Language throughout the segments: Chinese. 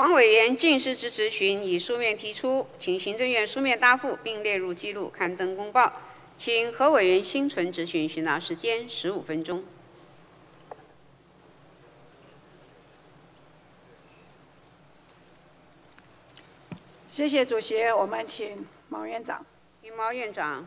黄委员尽释之质询以书面提出，请行政院书面答复，并列入记录，刊登公报。请何委员心存质询，询答时间15分钟。 谢谢主席，我们请毛院长。 请毛院长。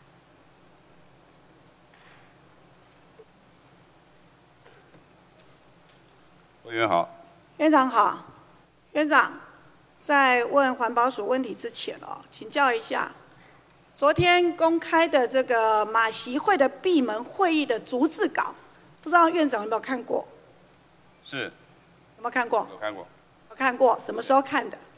委员好。 院长好。院长，在问环保署问题之前请教一下，昨天公开的这个马习会的闭门会议的逐字稿，不知道院长有没有看过？ 是。 有没有看过？ 有看过。 有看过，什么时候看的？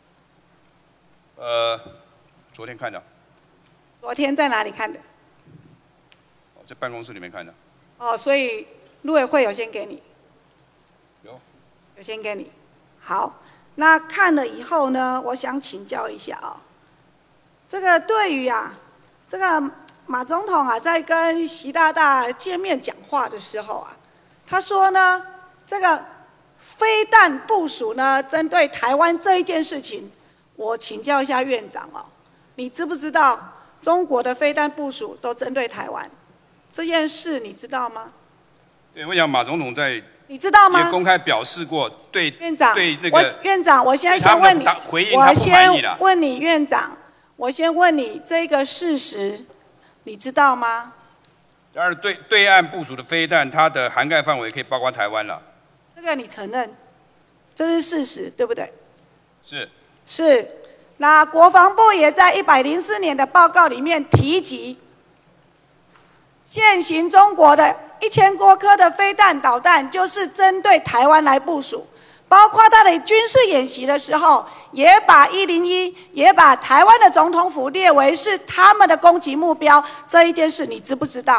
昨天看的。 昨天在哪里看的？ 在办公室里面看的。 哦，所以陆委会有先给你。 有先给你。好，那看了以后呢，我想请教一下这个对于这个马总统在跟习大大见面讲话的时候他说呢，这个飞弹部署呢，针对台湾这一件事情，我请教一下院长你知不知道中国的飞弹部署都针对台湾这件事，你知道吗？ 对，我想马总统在。 你知道吗？ 也公开表示过对院长， 对那个院长，我现在先问你， 回应他不满意了。 问你院长，我先问你这个事实，你知道吗？ 当然，对岸部署的飞弹，它的涵盖范围可以包括台湾了。 这个你承认，这是事实，对不对？ 是。 是。那国防部也在104年的报告里面提及，现行中国的1000多颗的飞弹导弹，就是针对台湾来部署，包括他的军事演习的时候，也把101，也把台湾的总统府列为是他们的攻击目标。这一件事，你知不知道？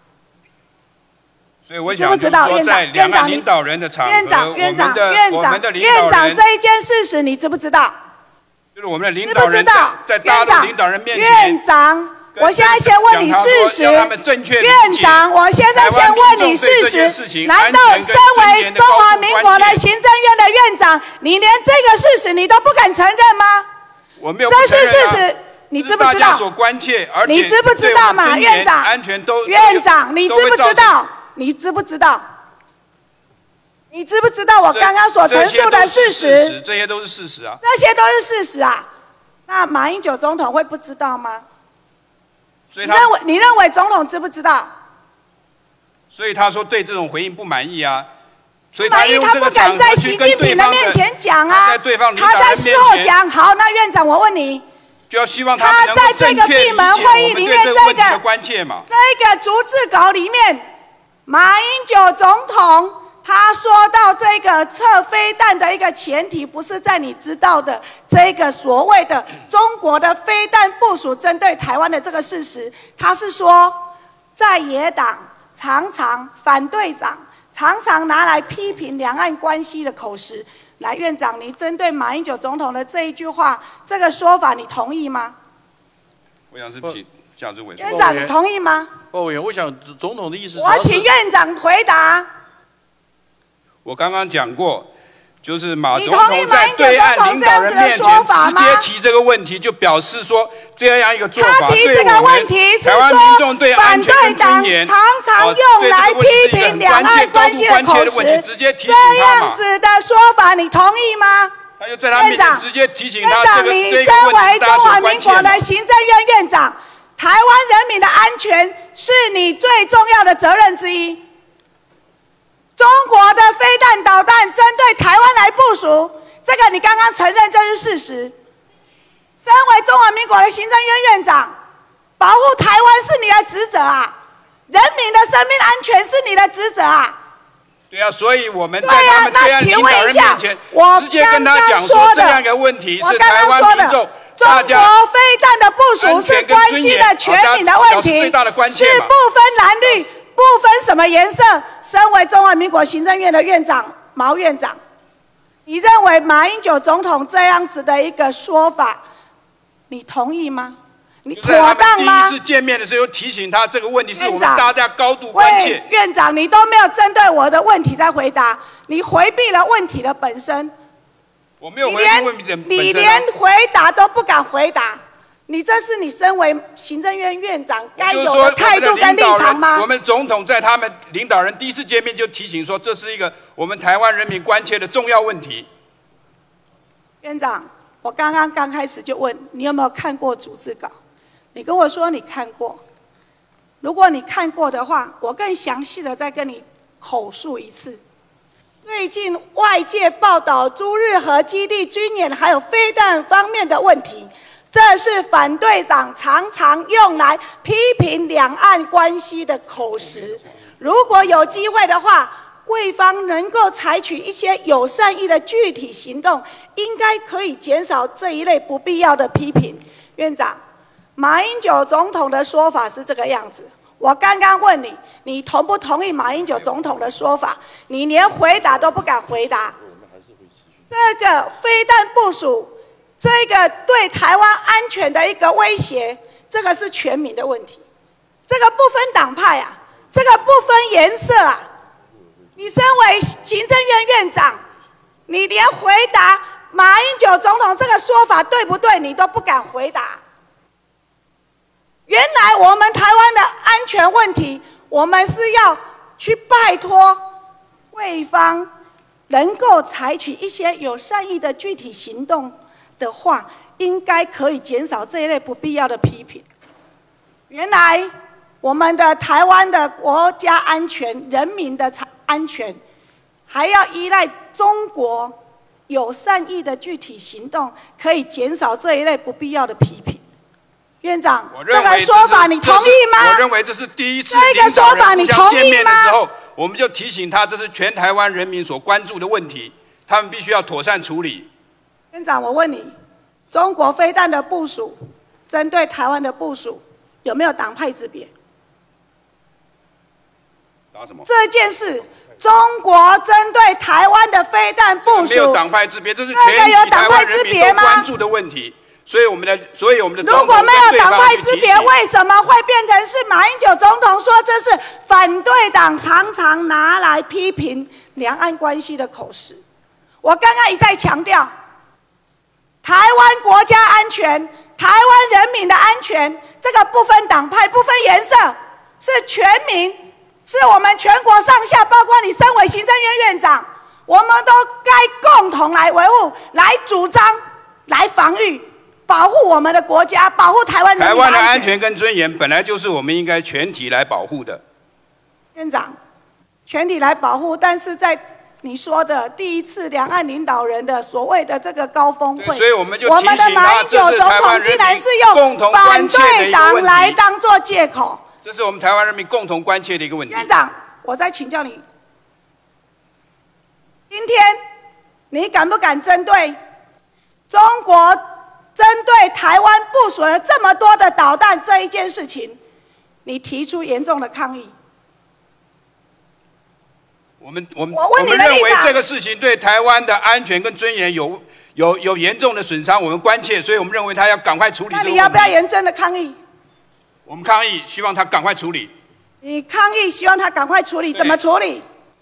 所以我想就是说，在两岸领导人的场合， 院长，这一件事实，你知不知道？ 就是我们的领导人在大陆领导人面前， 院长。我现在先问你事实，院长，我现在先问你事实。难道身为中华民国的行政院的院长，你连这个事实你都不敢承认吗？ 我没有。 这是事实，你知不知道？ 大家所关切，而且你知不知道嘛，院长？ 安全都。 院长，你知不知道？你知不知道？你知不知道我刚刚所陈述的事实？ 这些都是事实啊。 这些都是事实啊。那马英九总统会不知道吗？你认为总统知不知道？ 所以他说对这种回应不满意啊，所以他不敢在习近平的面前讲他在事后讲。好，那院长我问你， 就要希望他在这个闭门会议里面这个逐字稿里面，马英九总统他说到这个测飞弹的一个前提，不是在你知道的这个所谓的中国的飞弹部署针对台湾的这个事实，他是说在野党常常反对长常常拿来批评两岸关系的口实。来，院长，你针对马英九总统的这一句话，这个说法，你同意吗？ 我想是蒋志伟。 院长，你同意吗？ 委员，我想总统的意思。 我请院长回答。 我刚刚讲过，就是马总统在对岸领导人面前直接提这个问题，就表示说这样一个做法他提这个问题是说，反对党常常用来批评两岸关系的口实，这样子的说法，你同意吗？ 他就在他面前直接提醒他这个你身为中华民国的行政院院长，台湾人民的安全是你最重要的责任之一。中国的飞弹导弹针对台湾来部署，这个你刚刚承认这是事实。身为中华民国的行政院院长，保护台湾是你的职责人民的生命安全是你的职责对啊，所以我们在他们对岸领导人面前直接跟他讲说，这样一个问题是台湾民众大家中国飞弹的部署是关系的全民的问题，是不分蓝绿。不分什么颜色，身为中华民国行政院的院长毛院长，你认为马英九总统这样子的一个说法，你同意吗？你妥当吗？ 第一次见面的时候提醒他这个问题是我们大家高度关切。 院长，你都没有针对我的问题在回答，你回避了问题的本身。 我没有回应问题本身。 你连回答都不敢回答，你这是你身为行政院院长该有的态度跟立场吗？ 我们总统在他们领导人第一次见面就提醒说，这是一个我们台湾人民关切的重要问题。 院长，我刚开始就问你有没有看过组织稿，你跟我说你看过。如果你看过的话，我更详细的再跟你口述一次。最近外界报道朱日和基地军演还有飞弹方面的问题，这是反对党常常用来批评两岸关系的口实。如果有机会的话，贵方能够采取一些有善意的具体行动，应该可以减少这一类不必要的批评。院长，马英九总统的说法是这个样子。我刚刚问你，你同不同意马英九总统的说法？你连回答都不敢回答。这个飞弹部署，这个对台湾安全的一个威胁，这个是全民的问题，这个不分党派啊，这个不分颜色啊。你身为行政院院长，你连回答马英九总统这个说法对不对，你都不敢回答。原来我们台湾的安全问题，我们是要去拜托贵方能够采取一些有善意的具体行动的话，应该可以减少这一类不必要的批评。原来我们的台湾的国家安全、人民的安全，还要依赖中国有善意的具体行动，可以减少这一类不必要的批评。院长，这个说法你同意吗？ 我认为这是第一次领导人互相见面的时候，我们就提醒他，这是全台湾人民所关注的问题，他们必须要妥善处理。 院长，我问你，中国飞弹的部署，针对台湾的部署，有没有党派之别？ 打什么？ 这件事，中国针对台湾的飞弹部署， 没有党派之别，这是全体台湾人民都关注的问题。所以我们的如果没有党派之别，为什么会变成是马英九总统说这是反对党常常拿来批评两岸关系的口实？我刚刚一再强调，台湾国家安全、台湾人民的安全，这个不分党派、不分颜色，是全民，是我们全国上下，包括你身为行政院院长，我们都该共同来维护、来主张、来防御。保护我们的国家，保护台湾人民的安全。 台湾的安全跟尊严本来就是我们应该全体来保护的。 院长，全体来保护，但是在你说的第一次两岸领导人的所谓的这个高峰会， 所以我们就我们的马英九总统竟然是用反对党来当作借口， 这是我们台湾人民共同关切的一个问题。 院长，我再请教你，今天你敢不敢针对中国？针对台湾部署了这么多的导弹这一件事情，你提出严重的抗议。 我们认为这个事情对台湾的安全跟尊严有严重的损伤，我们关切，所以我们认为他要赶快处理这个问题。 那你要不要严正的抗议？ 我们抗议，希望他赶快处理。 你抗议，希望他赶快处理，怎么处理？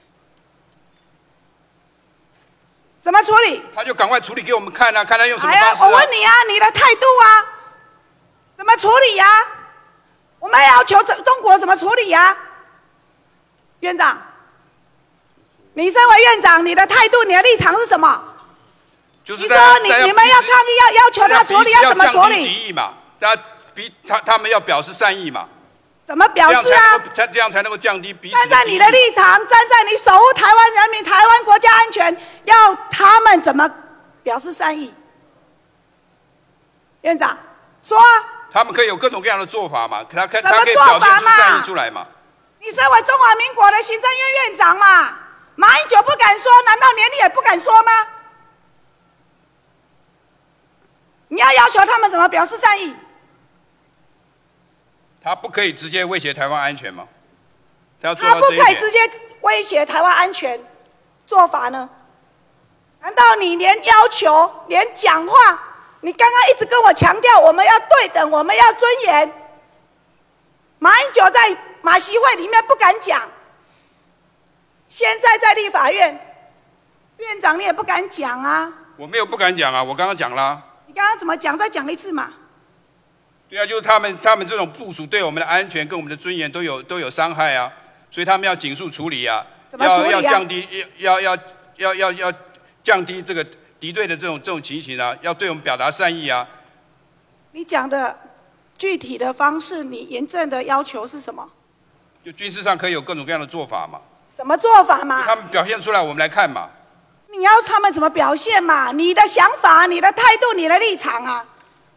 怎么处理？ 他就赶快处理给我们看啊，看他用什么方式啊。 我问你啊，你的态度啊，怎么处理呀？我们要求中国怎么处理呀？院长，你身为院长，你的态度、你的立场是什么？ 就是你说你们要抗议，要求他处理，要怎么处理？ 敌意嘛，他们要表示善意嘛。 怎么表示啊？ 这样才能够降低彼此的敌意。 站在你的立场，站在你守护台湾人民、台湾国家安全，要他们怎么表示善意？院长说啊。 他们可以有各种各样的做法嘛，他可以表现出善意出来嘛。 你身为中华民国的行政院院长嘛，马英九不敢说，难道连你也不敢说吗？你要求他们怎么表示善意？ 他不可以直接威胁台湾安全吗？他不可以直接威胁台湾安全，做法呢？难道你连要求、连讲话，你刚刚一直跟我强调我们要对等，我们要尊严。马英九在马习会里面不敢讲，现在在立法院，院长你也不敢讲啊？ 我没有不敢讲啊，我刚刚讲啦。 你刚刚怎么讲？再讲一次嘛。 对啊，就是他们这种部署对我们的安全跟我们的尊严都有伤害啊，所以他们要紧速处理啊，要降低要降低这个敌对的这种情形啊，要对我们表达善意啊。 你讲的具体的方式，你严正的要求是什么？ 就军事上可以有各种各样的做法嘛。什么做法嘛？ 他们表现出来，我们来看嘛。 你要他们怎么表现嘛？你的想法、你的态度、你的立场啊。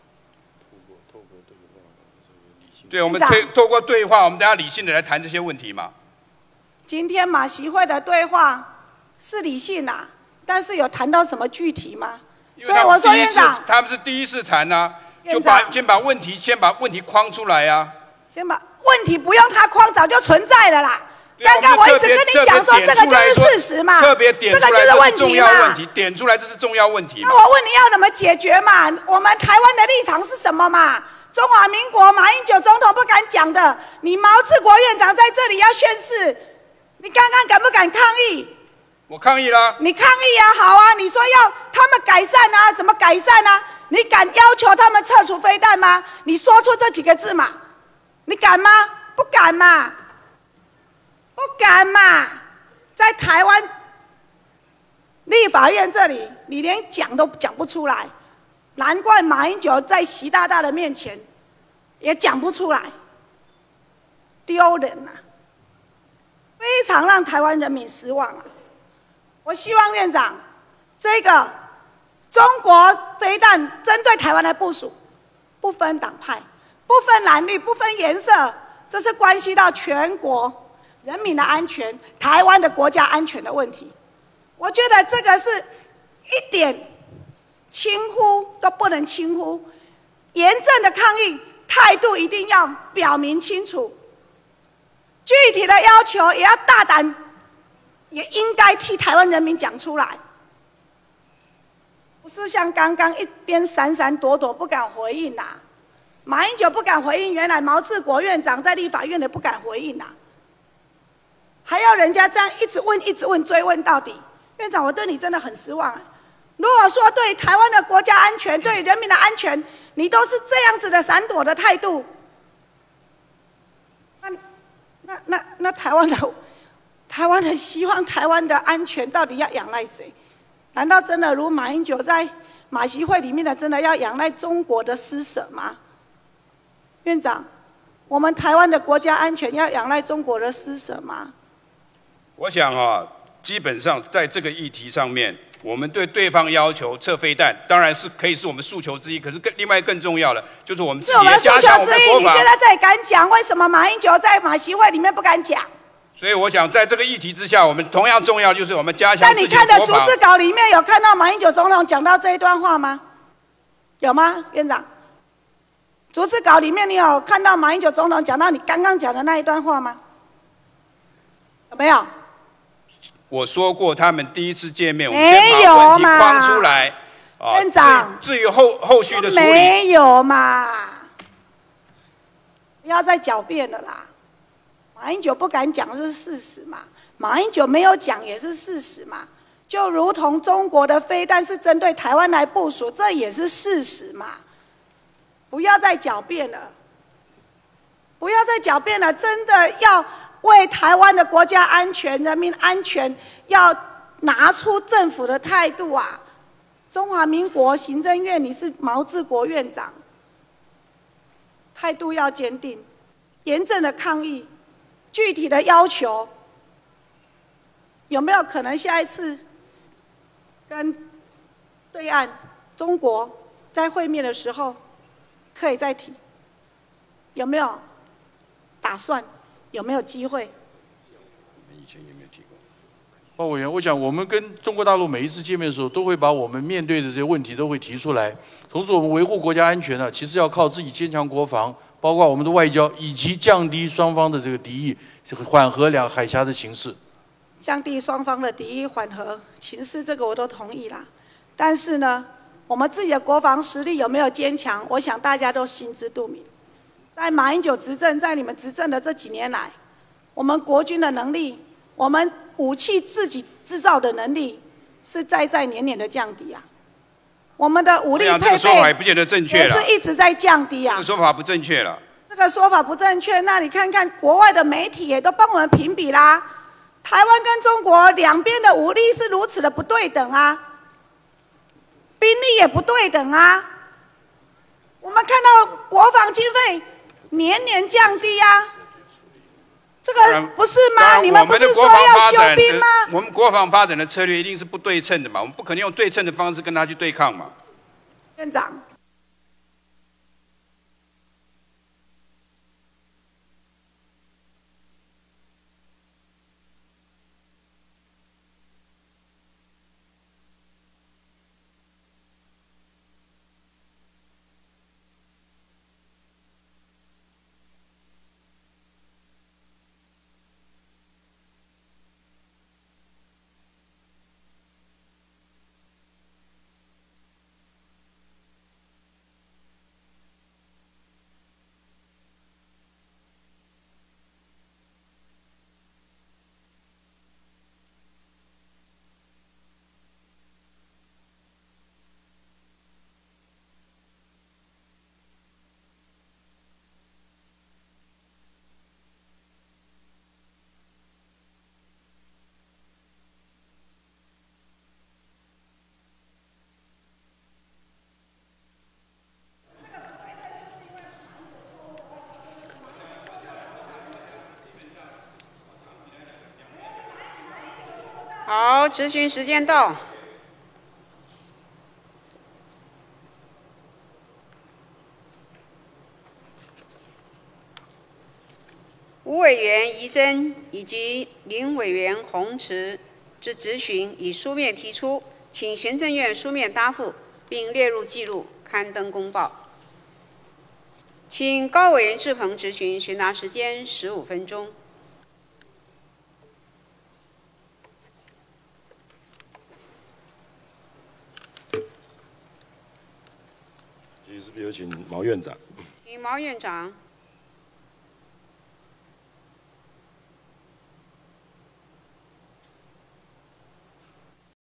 对，我们透过对话，我们大家理性的来谈这些问题嘛。 今天马习会的对话是理性啊，但是有谈到什么具体吗？所以我说院长， 他们是第一次谈啊，就先把问题框出来啊。 先把问题不用他框，早就存在了啦。刚刚我一直跟你讲说，这个就是事实嘛， 特别点出来这是重要问题，点出来这是重要问题。 那我问你要怎么解决嘛？我们台湾的立场是什么嘛？中华民国马英九总统不敢讲的，你毛治国院长在这里要宣誓，你刚刚敢不敢抗议？ 我抗议啦。 你抗议啊，好啊，你说要他们改善啊，怎么改善啊？你敢要求他们撤除飞弹吗？你说出这几个字嘛？你敢吗？不敢嘛？不敢嘛？在台湾立法院这里，你连讲都讲不出来，难怪马英九在习大大的面前也讲不出来，丢人啊！非常让台湾人民失望啊！我希望院长，这个中国飞弹针对台湾的部署，不分党派、不分蓝绿、不分颜色，这是关系到全国人民的安全、台湾的国家安全的问题。我觉得这个是一点轻忽都不能轻忽，严正的抗议态度一定要表明清楚，具体的要求也要大胆，也应该替台湾人民讲出来，不是像刚刚一边闪闪躲躲不敢回应呐、啊。马英九不敢回应，原来毛治国院长在立法院也不敢回应呐、啊，还要人家这样一直问、一直问、追问到底。院长，我对你真的很失望、啊。如果说对台湾的国家安全、对人民的安全，你都是这样子的闪躲的态度，那台湾的希望，台湾的安全到底要仰赖谁？难道真的如马英九在马习会里面的，真的要仰赖中国的施舍吗？院长，我们台湾的国家安全要仰赖中国的施舍吗？ 我想啊，基本上在这个议题上面，我们对对方要求撤飞弹，当然是可以是我们诉求之一。可是另外更重要的，就是我们自己要加强我们的国防。 你现在这里敢讲，为什么马英九在马习会里面不敢讲？ 所以我想，在这个议题之下，我们同样重要就是我们加强自己的国防。 那你看的逐字稿里面有看到马英九总统讲到这一段话吗？有吗，院长？逐字稿里面你有看到马英九总统讲到你刚刚讲的那一段话吗？有没有？ 我说过，他们第一次见面，我们先把问题框出来。 院长， 至于后续的处理， 没有嘛？不要再狡辩了啦！马英九不敢讲是事实嘛，马英九没有讲也是事实嘛。就如同中国的飞弹是针对台湾来部署，这也是事实嘛。不要再狡辩了，不要再狡辩了！真的要为台湾的国家安全、人民安全，要拿出政府的态度啊！中华民国行政院，你是毛治国院长，态度要坚定，严正的抗议，具体的要求，有没有可能下一次跟对岸中国在会面的时候？可以再提，有没有打算？有没有机会？ 我们以前也没有提过。 鲍委员，我想我们跟中国大陆每一次见面的时候，都会把我们面对的这些问题都会提出来。同时，我们维护国家安全呢，其实要靠自己坚强国防，包括我们的外交，以及降低双方的这个敌意，缓和两海峡的情势。 降低双方的敌意，缓和情势，这个我都同意啦。但是呢？我们自己的国防实力有没有坚强？我想大家都心知肚明。在马英九执政，在你们执政的这几年来，我们国军的能力，我们武器自己制造的能力，是在年的降低啊。 我们的武力配备， 这个说法也不见得正确了， 也是一直在降低啊。 这个说法不正确了。 这个说法不正确，那你看看国外的媒体也都帮我们评比啦。台湾跟中国两边的武力是如此的不对等啊，兵力也不对等啊。我们看到国防经费年年降低啊，这个不是吗？你们不是说要休兵吗？ 我们国防发展的策略一定是不对称的嘛，我们不可能用对称的方式跟他去对抗嘛。 院长。 好，质询时间到。吴委员宜珍以及林委员洪慈之质询以书面提出，请行政院书面答复，并列入记录，刊登公报。请高委员志鹏质询，询答时间15分钟。 是不是有请毛院长？ 请毛院长。